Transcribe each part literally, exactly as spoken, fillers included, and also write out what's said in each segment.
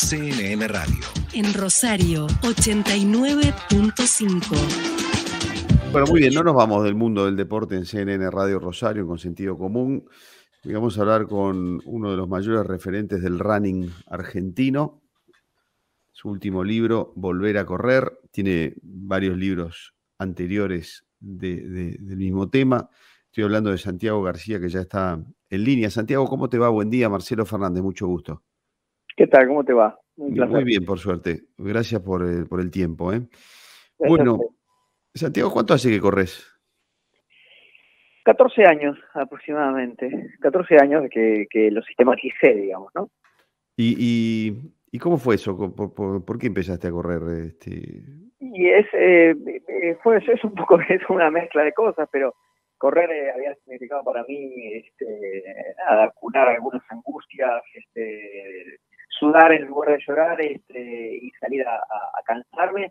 C N N Radio. En Rosario, ochenta y nueve punto cinco. Bueno, muy bien, no nos vamos del mundo del deporte en C N N Radio Rosario con sentido común. Y vamos a hablar con uno de los mayores referentes del running argentino. Su último libro, Volver a correr. Tiene varios libros anteriores de, de, del mismo tema. Estoy hablando de Santiago García, que ya está en línea. Santiago, ¿cómo te va? Buen día. Marcelo Fernández, mucho gusto. ¿Qué tal? ¿Cómo te va? Un placer. Muy bien, por suerte. Gracias por el, por el tiempo. ¿eh? Bueno, Santiago, ¿cuánto hace que corres? catorce años aproximadamente. catorce años que, que lo sistematicé, digamos, ¿no? ¿Y, y, y cómo fue eso? ¿Por, por, por qué empezaste a correr? Este... Y es, eh, fue, es un poco, es una mezcla de cosas, pero correr eh, había significado para mí, este, nada, curar algunas angustias, este, sudar en lugar de llorar, este, y salir a, a, a cansarme.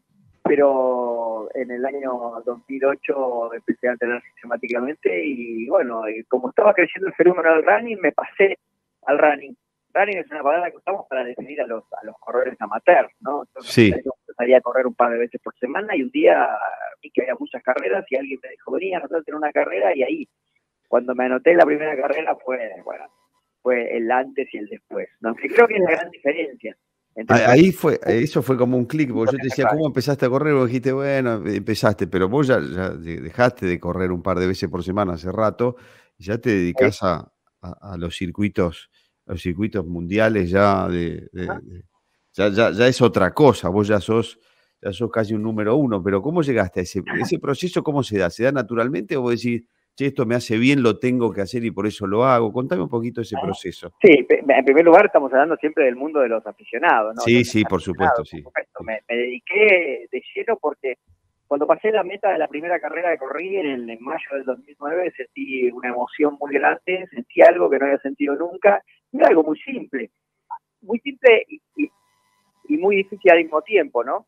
Pero en el año dos mil ocho empecé a entrenar sistemáticamente y bueno, como estaba creciendo el fenómeno del running, me pasé al running. Running es una palabra que usamos para definir a los a los corredores amateurs, ¿no? Entonces, sí. Yo salía a correr un par de veces por semana y un día vi que había muchas carreras y alguien me dijo, vení a anotarte en una carrera, y ahí, cuando me anoté en la primera carrera, fue, bueno, fue el antes y el después, ¿no? Que creo que es la gran diferencia. Entonces, ahí fue, eso fue como un clic, porque yo te decía, ¿cómo empezaste a correr? Vos dijiste, bueno, empezaste, pero vos ya, ya dejaste de correr un par de veces por semana hace rato, y ya te dedicás a, a, a los circuitos, a los circuitos mundiales, ya de, de, de ya, ya, ya es otra cosa, vos ya sos, ya sos casi un número uno, pero ¿cómo llegaste a ese, ese proceso? ¿Cómo se da? ¿Se da naturalmente o vos decís, che, esto me hace bien, lo tengo que hacer y por eso lo hago? Contame un poquito ese proceso. Sí, en primer lugar estamos hablando siempre del mundo de los aficionados, ¿no? Sí, Los sí, por supuesto, sí. Por supuesto. Me, me dediqué de lleno porque cuando pasé la meta de la primera carrera que corrí en, el, en mayo del dos mil nueve sentí una emoción muy grande, sentí algo que no había sentido nunca, y era algo muy simple, muy simple y, y, y muy difícil al mismo tiempo, ¿no?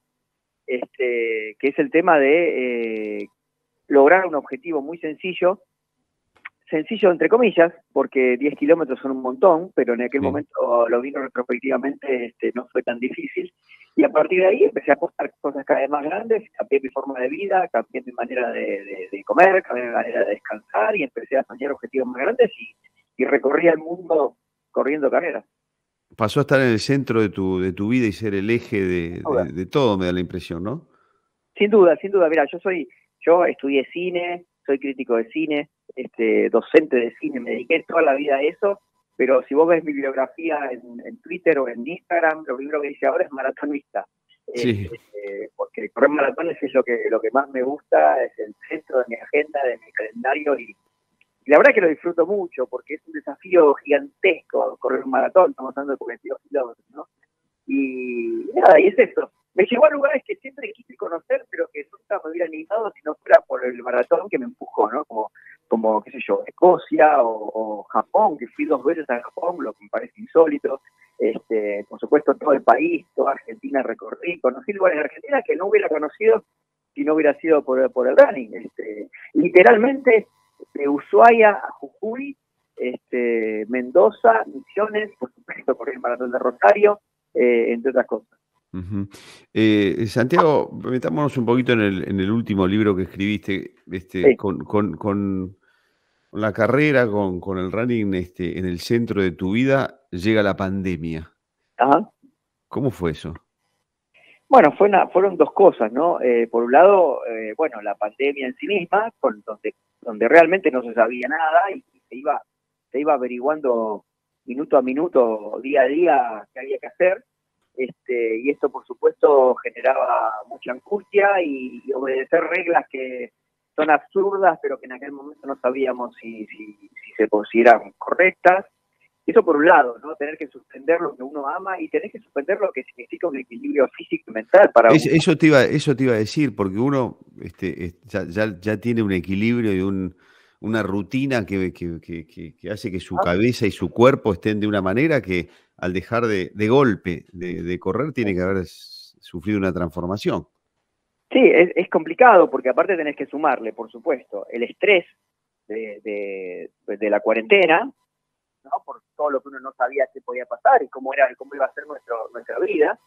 Este, que es el tema de eh, lograr un objetivo muy sencillo, sencillo entre comillas, porque diez kilómetros son un montón, pero en aquel sí. momento lo vino retrospectivamente, este, no fue tan difícil, y a partir de ahí empecé a apostar cosas cada vez más grandes, cambié mi forma de vida, cambié mi manera de, de, de comer, cambié mi manera de descansar, y empecé a soñar objetivos más grandes, y, y recorrí el mundo corriendo carreras. Pasó a estar en el centro de tu, de tu vida y ser el eje de, de, de todo, me da la impresión, ¿no? Sin duda, sin duda. Mira, yo soy, yo estudié cine, soy crítico de cine, este, docente de cine, me dediqué toda la vida a eso, pero si vos ves mi bibliografía en, en Twitter o en Instagram, lo primero que dice ahora es maratonista. Sí. Eh, porque correr maratones es lo que, lo que más me gusta, es el centro de mi agenda, de mi calendario, y, y la verdad que lo disfruto mucho, porque es un desafío gigantesco correr un maratón, estamos hablando de cuarenta y dos kilómetros, ¿no? Y nada, y es esto. Me llevó a lugares que siempre quise conocer, pero que nunca me hubiera animado si no fuera por el maratón que me empujó, ¿no? Como, como qué sé yo, Escocia o, o Japón, que fui dos veces a Japón, lo que me parece insólito. Este, por supuesto, todo el país, toda Argentina recorrí, conocí lugares de Argentina que no hubiera conocido si no hubiera sido por, por el running. Este, literalmente, de Ushuaia a Jujuy, este, Mendoza, Misiones, por supuesto, por el maratón de Rosario, eh, entre otras cosas. Uh-huh. eh, Santiago, metámonos un poquito en el, en el último libro que escribiste, este, sí. con, con, con la carrera, con, con el running este, en el centro de tu vida, llega la pandemia. Ajá. ¿Cómo fue eso? Bueno, fue una, fueron dos cosas, ¿no? Eh, por un lado, eh, bueno, la pandemia en sí misma, con, donde, donde realmente no se sabía nada y se iba, se iba averiguando minuto a minuto, día a día, qué había que hacer. Este, y esto, por supuesto, generaba mucha angustia y, y obedecer reglas que son absurdas, pero que en aquel momento no sabíamos si, si, si se consideran correctas. Eso por un lado, ¿no? Tener que suspender lo que uno ama y tener que suspender lo que significa un equilibrio físico y mental para es, uno. Eso te iba, eso te iba a decir, porque uno este, ya, ya, ya tiene un equilibrio y un, una rutina que, que, que, que hace que su ah. cabeza y su cuerpo estén de una manera que al dejar de, de golpe de, de correr tiene que haber sufrido una transformación. Sí, es, es complicado porque aparte tenés que sumarle, por supuesto, el estrés de, de, de la cuarentena, ¿no? Por todo lo que uno no sabía que podía pasar y cómo era, cómo iba a ser nuestro, nuestra vida.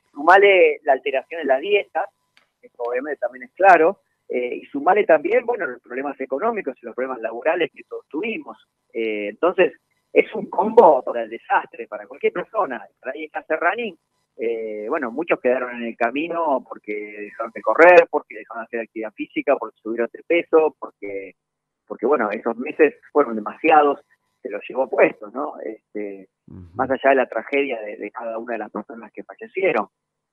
Sumale la alteración en la dieta, que obviamente también es claro, eh, y sumale también, bueno, los problemas económicos y los problemas laborales que todos tuvimos. Eh, entonces, es un combo para el desastre, para cualquier persona. Para ahí está running. Eh, bueno, muchos quedaron en el camino porque dejaron de correr, porque dejaron de hacer actividad física, porque subieron de peso, porque, porque bueno, esos meses fueron demasiados, se los llevó puestos, ¿no? Este, uh-huh. Más allá de la tragedia de, de cada una de las personas que fallecieron.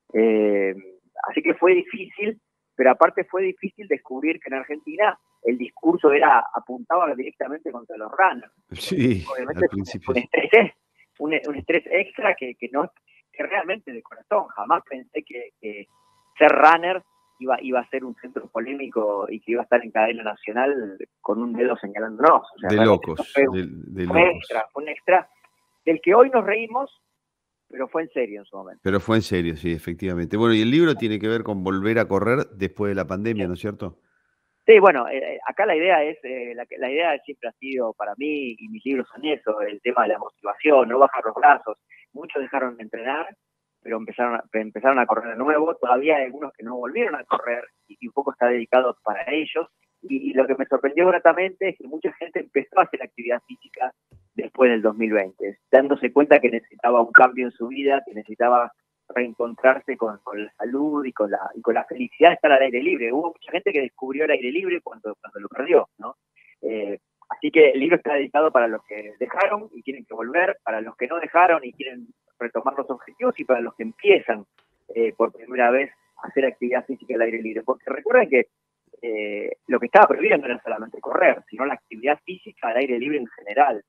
Eh, así que fue difícil, pero aparte fue difícil descubrir que en Argentina el discurso era apuntaba directamente contra los runners. Sí, obviamente al principio. Un, un, estrés, un, un estrés extra que, que no que realmente de corazón jamás pensé que, que ser runner iba, iba a ser un centro polémico y que iba a estar en cadena nacional con un dedo señalándonos. O sea, de locos, fue, de, de fue locos. Extra, fue un extra del que hoy nos reímos, pero fue en serio en su momento. Pero fue en serio, sí, efectivamente. Bueno, y el libro tiene que ver con volver a correr después de la pandemia, ¿no es cierto? Sí, bueno, eh, acá la idea es, eh, la, la idea siempre ha sido para mí, y mis libros son eso, el tema de la motivación, no bajar los brazos. Muchos dejaron de entrenar, pero empezaron a, empezaron a correr de nuevo. Todavía hay algunos que no volvieron a correr y, y un poco está dedicado para ellos. Y, y lo que me sorprendió gratamente es que mucha gente empezó a hacer actividad física después del dos mil veinte, dándose cuenta que necesitaba un cambio en su vida, que necesitaba reencontrarse con, con la salud y con la, y con la felicidad de estar al aire libre. Hubo mucha gente que descubrió el aire libre cuando, cuando lo perdió, ¿no? Eh, así que el libro está dedicado para los que dejaron y quieren que volver, para los que no dejaron y quieren retomar los objetivos, y para los que empiezan eh, por primera vez a hacer actividad física al aire libre. Porque recuerden que eh, lo que estaba prohibido no era solamente correr, sino la actividad física al aire libre en general.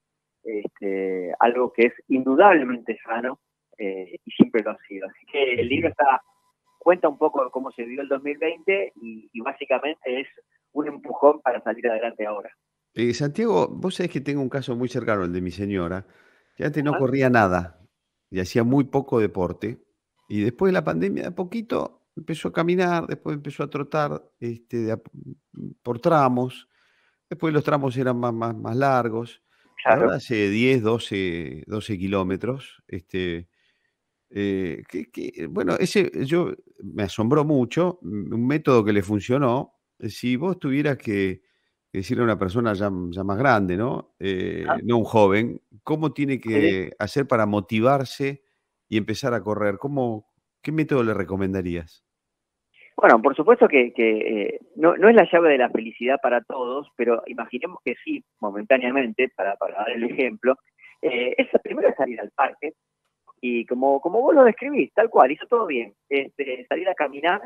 Este, algo que es indudablemente sano, Eh, y siempre lo ha sido. Así que el libro está cuenta un poco de cómo se vivió el dos mil veinte y, y básicamente es un empujón para salir adelante ahora. Eh, Santiago, vos sabés que tengo un caso muy cercano, el de mi señora, que antes no Ajá. corría nada y hacía muy poco deporte, y después de la pandemia, de a poquito empezó a caminar, después empezó a trotar este, de a, por tramos, después los tramos eran más, más, más largos, y Claro. ahora hace diez, doce, doce kilómetros. Este, Eh, que, que, bueno, ese yo me asombró mucho, un método que le funcionó. Si vos tuvieras que, que decirle a una persona ya, ya más grande, ¿no? Eh, Ajá. no un joven, ¿cómo tiene Sí. que hacer para motivarse y empezar a correr? ¿Cómo, qué método le recomendarías? Bueno, por supuesto que, que eh, no, no es la llave de la felicidad para todos, pero imaginemos que sí, momentáneamente, para, para dar el ejemplo. Eh, es primero es salir al parque, y como, como vos lo describís, tal cual, hizo todo bien. Este, salir a caminar,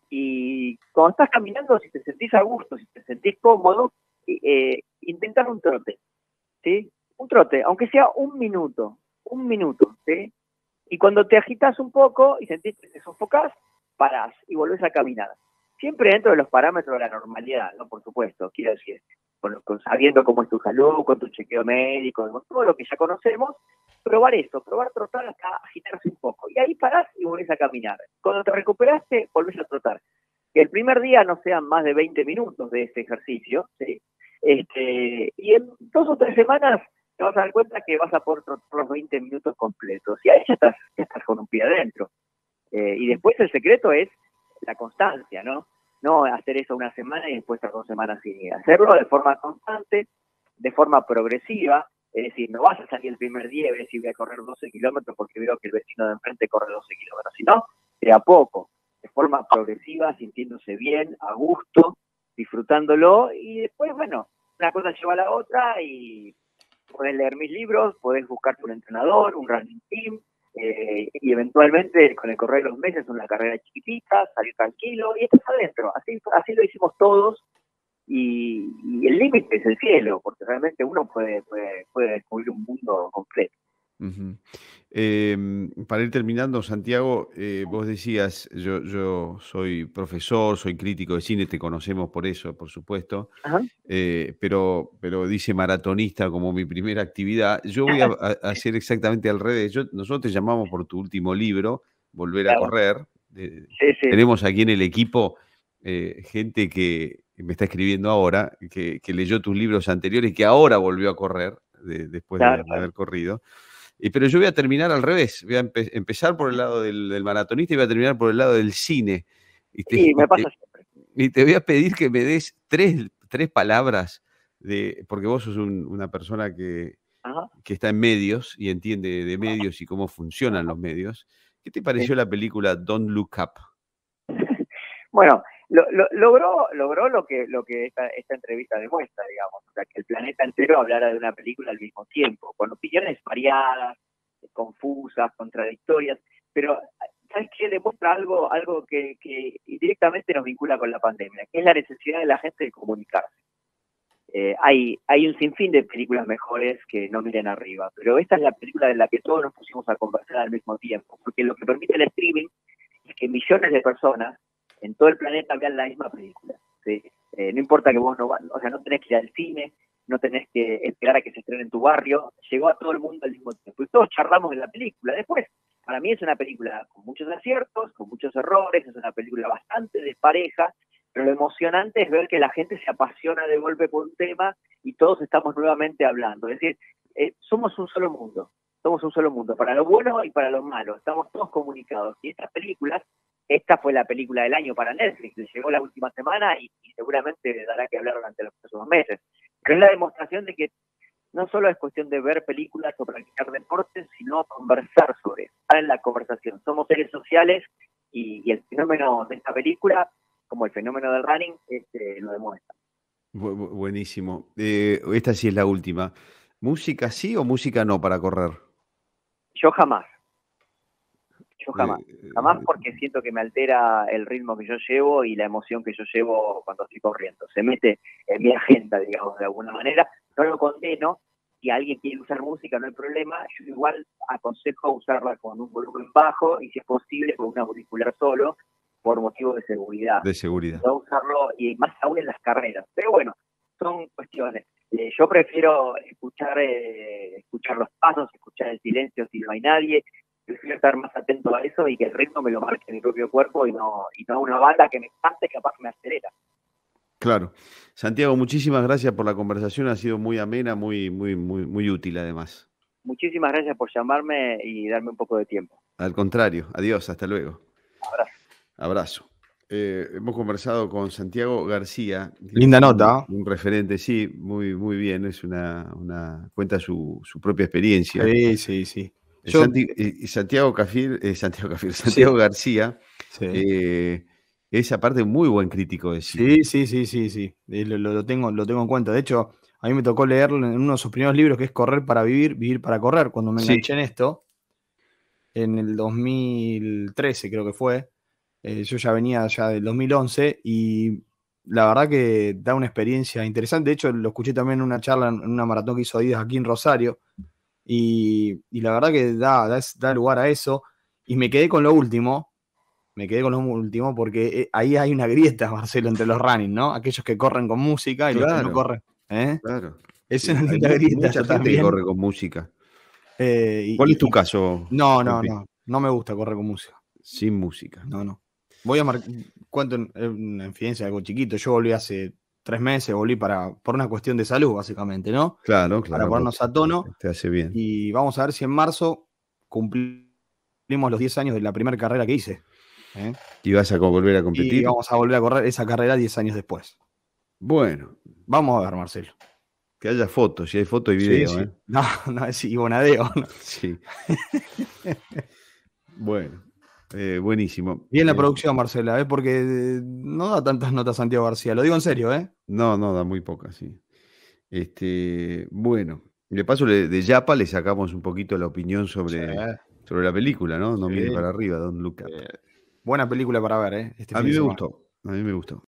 y cuando estás caminando, si te sentís a gusto, si te sentís cómodo, eh, intentar un trote, ¿sí? Un trote, aunque sea un minuto, un minuto, ¿sí? Y cuando te agitas un poco y sentís que te sofocás, parás y volvés a caminar. Siempre dentro de los parámetros de la normalidad, ¿no? Por supuesto, quiero decir, con, con, sabiendo cómo es tu salud, con tu chequeo médico, con todo lo que ya conocemos, probar eso, probar trotar hasta agitarse un poco. Y ahí parás y volvés a caminar. Cuando te recuperaste, volvés a trotar. Que el primer día no sean más de veinte minutos de ese ejercicio, ¿sí? Este, y en dos o tres semanas te vas a dar cuenta que vas a poder trotar los veinte minutos completos. Y ahí ya estás, ya estás con un pie adentro. Eh, y después el secreto es la constancia, ¿no? No hacer eso una semana y después estar dos semanas sin ir. Hacerlo de forma constante, de forma progresiva. Es decir, no vas a salir el primer día y ver si voy a correr doce kilómetros porque veo que el vecino de enfrente corre doce kilómetros, sino de a poco, de forma progresiva, sintiéndose bien, a gusto, disfrutándolo, y después, bueno, una cosa lleva a la otra y podés leer mis libros, podés buscarte un entrenador, un running team, eh, y eventualmente con el correr de los meses una carrera chiquitita, salir tranquilo y estás adentro. Así, así lo hicimos todos. Y, y el límite es el cielo, porque realmente uno puede, puede, puede descubrir un mundo completo. Uh-huh. Eh, para ir terminando, Santiago, eh, vos decías, yo, yo soy profesor, soy crítico de cine, te conocemos por eso, por supuesto, eh, pero, pero dice maratonista como mi primera actividad. Yo voy a, a hacer exactamente al revés. Yo, nosotros te llamamos por tu último libro, Volver claro. a Correr. Eh, sí, sí. Tenemos aquí en el equipo eh, gente que me está escribiendo ahora, que, que leyó tus libros anteriores y que ahora volvió a correr. de, después Claro, de, de claro. haber corrido. Y, pero yo voy a terminar al revés. Voy a empe- empezar por el lado del, del maratonista y voy a terminar por el lado del cine. Y te, Sí, y me te- pasa siempre. y te voy a pedir que me des tres, tres palabras, de, porque vos sos un- una persona que, Ajá, que está en medios y entiende de medios y cómo funcionan ajá, los medios. ¿Qué te sí. pareció la película Don't Look Up? Bueno, lo, lo- logró, logró lo que, lo que esta, esta entrevista demuestra, digamos, o sea, que el planeta entero hablara de una película al mismo tiempo, con opiniones variadas, confusas, contradictorias, pero ¿sabes qué? Demuestra algo, algo que, que directamente nos vincula con la pandemia, que es la necesidad de la gente de comunicarse. Eh, hay, hay un sinfín de películas mejores que no miren arriba, pero esta es la película en la que todos nos pusimos a conversar al mismo tiempo, porque lo que permite el streaming es que millones de personas en todo el planeta vean la misma película. ¿Sí? Eh, no importa que vos no, o sea, no tenés que ir al cine, no tenés que esperar a que se estrene en tu barrio, llegó a todo el mundo al mismo tiempo. Y todos charlamos de la película. Después, para mí es una película con muchos aciertos, con muchos errores, es una película bastante despareja, pero lo emocionante es ver que la gente se apasiona de golpe por un tema y todos estamos nuevamente hablando. Es decir, eh, somos un solo mundo, somos un solo mundo, para lo bueno y para lo malo, estamos todos comunicados. Y estas películas, esta fue la película del año para Netflix, le llegó la última semana y, y seguramente dará que hablar durante los próximos meses. Pero es la demostración de que no solo es cuestión de ver películas o practicar deportes, sino conversar sobre eso, estar en la conversación. Somos seres sociales y, y el fenómeno de esta película, como el fenómeno del running, este, lo demuestra. Bu- bu- buenísimo. Eh, esta sí es la última. ¿Música sí o música no para correr? Yo jamás, yo jamás. Eh, Jamás eh, porque siento que me altera el ritmo que yo llevo y la emoción que yo llevo cuando estoy corriendo. Se mete en mi agenda, digamos, de alguna manera. No lo condeno. Si alguien quiere usar música, no hay problema. Yo igual aconsejo usarla con un volumen bajo y, si es posible, con un auricular solo, por motivo de seguridad. de seguridad. No usarlo, y más aún en las carreras. Pero bueno, son cuestiones. Eh, yo prefiero escuchar, eh, escuchar los pasos, escuchar el silencio si no hay nadie. Prefiero estar más atento a eso y que el ritmo me lo marque en mi propio cuerpo y no, y no una banda que me cante, capaz me acelera. Claro. Santiago, muchísimas gracias por la conversación. Ha sido muy amena, muy, muy, muy, muy útil además. Muchísimas gracias por llamarme y darme un poco de tiempo. Al contrario. Adiós, hasta luego. Abrazo. Abrazo. Eh, hemos conversado con Santiago García. Linda nota. Un, un referente, sí, muy, muy bien. Es una, una cuenta su, su propia experiencia. Sí, sí, sí. Eh, Yo- Santi- y- y Santiago Cafir, eh, Santiago Cafir, Santiago García, Sí. eh, es aparte un muy buen crítico de cine. Sí, sí, sí, sí, sí. Eh, Lo, lo- lo tengo, lo tengo en cuenta. De hecho, a mí me tocó leerlo en uno de sus primeros libros, que es Correr para vivir, vivir para correr. Cuando me Sí. enganché en esto, en el dos mil trece creo que fue, eh, yo ya venía ya del dos mil once y la verdad que da una experiencia interesante. De hecho, lo escuché también en una charla, en una maratón que hizo Adidas aquí en Rosario, y, y la verdad que da, da, da lugar a eso. Y me quedé con lo último, me quedé con lo último porque eh, ahí hay una grieta, Marcelo, entre los running, ¿no? Aquellos que corren con música y los que Claro. no corren. ¿eh? Claro. Es Sí, una hay linda mu- grieta mucha eso gente también. que corre con música. Eh, y- ¿Cuál y- es tu y- caso? No, no, Pepe? no. No me gusta correr con música. Sin música. No, no. Voy a marcar. Cuento en- en una infidencia, algo chiquito. Yo volví hace tres meses, volví para, por una cuestión de salud, básicamente, ¿no? Claro, Para claro. ponernos a tono. Te hace bien. Y vamos a ver si en marzo cumplimos los diez años de la primera carrera que hice. ¿eh? ¿Y vas a co- volver a Y competir? vamos a volver a correr esa carrera diez años después. Bueno, Vamos a ver, Marcelo. que haya fotos, si hay foto y Sí, video, sí. ¿eh? No, no es Ibonadeo. ¿no? Sí. Bueno, eh, buenísimo. Bien la Eh, producción, Marcela, ¿eh? Porque eh, no da tantas notas Santiago García. Lo digo en serio, ¿eh? No, no, da muy pocas, sí. Este, bueno, de paso le- de Yapa le sacamos un poquito la opinión sobre, Sí. sobre la película, ¿no? No Sí. mire para arriba, Don't Look Up. Eh, buena película para ver, ¿eh? Este A fin mí de me semana. gustó, a mí me gustó.